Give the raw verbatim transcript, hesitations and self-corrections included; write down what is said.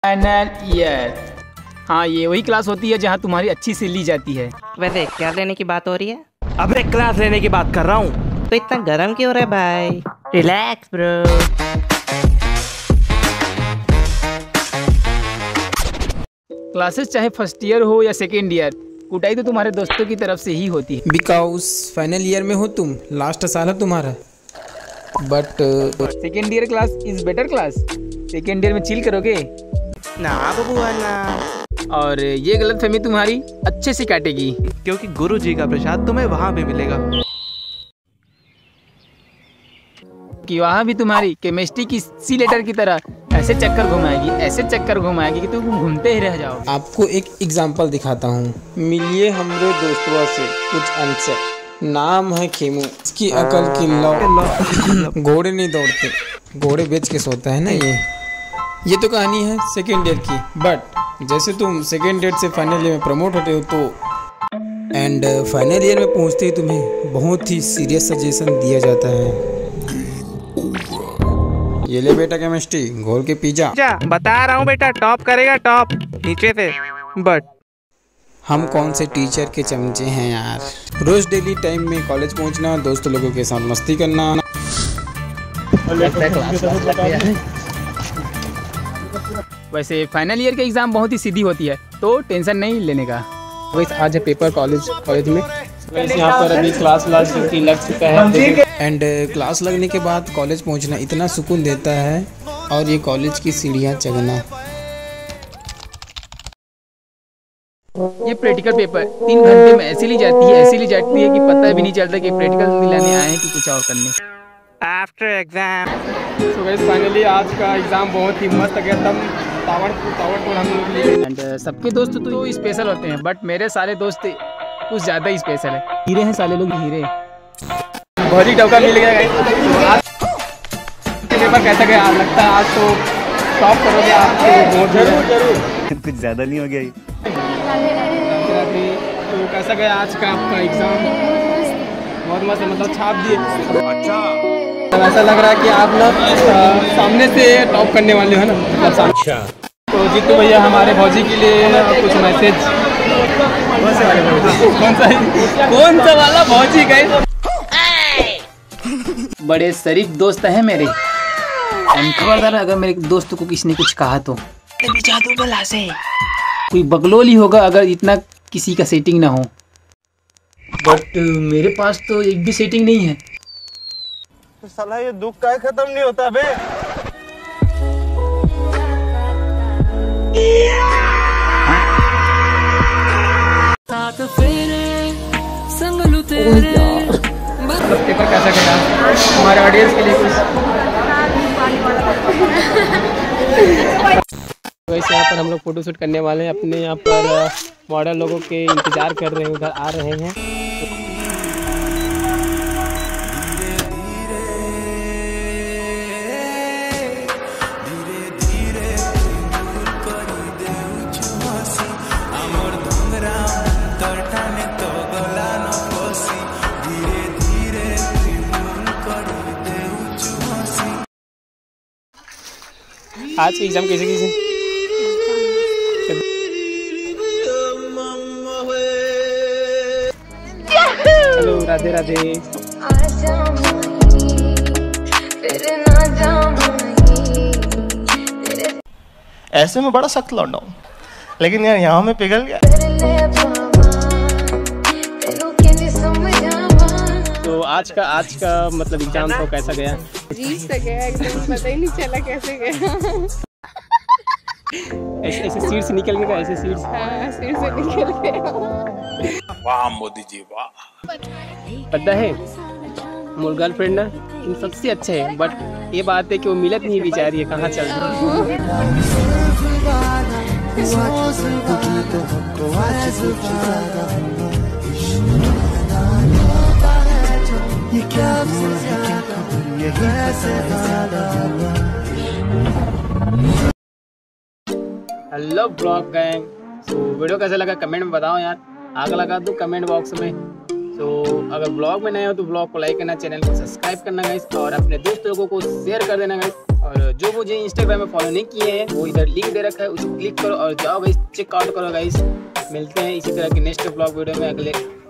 Final year. हाँ, ये वही क्लास होती है जहाँ तुम्हारी अच्छी से ली जाती है। वैसे क्या लेने की बात हो रही है? अबे क्लास लेने की बात कर रहा हूँ। तो इतना गर्म क्यों हो रहा है भाई? Relax bro. क्लासेस चाहे फर्स्ट ईयर हो या सेकेंड ईयर, कुटाई तो तुम्हारे दोस्तों की तरफ से ही होती है। बिकॉज फाइनल ईयर में हो तुम, लास्ट साल है तुम्हारा। But second year class is better class. Second year में चिल करोगे ना बबुआ ना। और ये गलतफहमी तुम्हारी अच्छे से काटेगी, क्योंकि गुरु जी का प्रसाद तुम्हें वहाँ भी मिलेगा। कि वहाँ भी तुम्हारी केमिस्ट्री की सी लेटर की तरह ऐसे चक्कर घुमाएगी, ऐसे चक्कर घुमाएगी कि तुम घूमते ही रह जाओ। आपको एक एग्जांपल दिखाता हूँ। मिलिए हमरे दोस्तों से कुछ आंसर। नाम है खेमू, इसकी अकल की लौ। घोड़े नहीं दौड़ते, घोड़े बेच के सोता है ना। ये ये तो कहानी है सेकेंड ईयर की। बट जैसे तुम सेकेंड ईयर से फाइनल ईयर में प्रमोट होते हो तो एंड फाइनल ईयर में पहुंचते ही तुम्हें बहुत ही सीरियस सजेशन दिया जाता है। ये ले बेटा केमिस्ट्री, घोल के पी जा। बता रहा हूँ बेटा, टॉप करेगा टॉप नीचे से। बट हम कौन से टीचर के चमचे हैं यार। रोज डेली टाइम में कॉलेज पहुंचना, दोस्तों लोगों के साथ मस्ती करना। वैसे फाइनल ईयर के एग्जाम बहुत ही सीधी होती है, तो टेंशन नहीं लेने का। वैसे आज है पेपर कॉलेज कॉलेज में। वैसे यहाँ पर अभी क्लास क्लास लग चुका है एंड क्लास लगने के बाद कॉलेज पहुंचना इतना सुकून देता है। और ये कॉलेज की सीढ़ियाँ चढ़ना। ये प्रैक्टिकल पेपर तीन घंटे में ऐसी ली जाती है ऐसी ली जाती है कि पता भी नहीं चलता कि प्रैक्टिकल दिलाने आए हैं कि कुछ और करने। आफ्टर एग्जाम तो वैसे फाइनली आज का एग्जाम बहुत ही मस्त गया, एकदम तावड़ तावड़ हम लोग लिए। एंड सबके दोस्त तो स्पेशल होते हैं, बट मेरे सारे दोस्त कुछ ज़्यादा ही स्पेशल है। हीरे हैं साले लोग, हीरे। भौजी टोका मिल गया गाइस। पेपर कैसा गया? लगता है आज तो टॉप करोगे आप। जरूर जरूर कुछ ज़्यादा नहीं हो गया? तो कैसा गया आज का आपका एग्जाम? बहुत मस्त, मतलब छाप दिए। अच्छा, ऐसा लग रहा है कि आप ना सामने से टॉप करने वाले हो ना, मतलब सामने। तो जीतू भैया हमारे भौजी के लिए ना कुछ मैसेज। कौन से वाले भौजी? कौन सा कौन सा वाला भौजी गाइस? बड़े शरीफ दोस्त हैं मेरे। खबरदार अगर मेरे दोस्त को किसी ने कुछ कहा तो जादू बला से कोई बगलोली होगा, अगर इतना किसी का सेटिंग ना हो। बट मेरे पास तो एक भी सेटिंग नहीं है। तो साला ये दुख का खत्म नहीं होता बे। पेपर कैसा गया हमारे ऑडियंस के लिए कुछ? वैसे यहाँ पर हम लोग फोटो शूट करने वाले हैं। अपने यहाँ पर मॉडल लोगों के इंतजार कर रहे हैं, उधर आ रहे हैं। आज के एग्जाम कैसे कैसे? हेलो, राधे राधे। ऐसे में बड़ा सख्त लौंडा हूँ, लेकिन यार यहाँ में पिघल गया। तो आज का आज का मतलब एग्जाम तो कैसा गया? अजीब सा गया, एकदम पता ही नहीं चला कैसे गया। ऐसे ऐसे सीट से निकल गया, ऐसे सीट हाँ, सीट से निकल गया। वाह मोदी जी वाह। पता है मोर गर्लफ्रेंड ना इन सबसे अच्छे है, बट ये बात है कि वो मिलत नहीं बेचारी है, कहाँ चल रही hello blog gang. So video कैसा लगा कमेंट में बताओ यार, आग लगा दो कमेंट बॉक्स में। तो अगर ब्लॉग में नए हो तो ब्लॉग को लाइक करना, चैनल को सब्सक्राइब करना गाइस, और अपने दोस्त लोगों को शेयर कर देना गाइस। और जो मुझे इंस्टाग्राम में फॉलो नहीं किए हैं वो इधर लिंक दे रखा है, उसे क्लिक करो और जाओ गाइस, चेकआउट करो गाइस। मिलते हैं इसी तरह के नेक्स्ट ब्लॉग वीडियो में अगले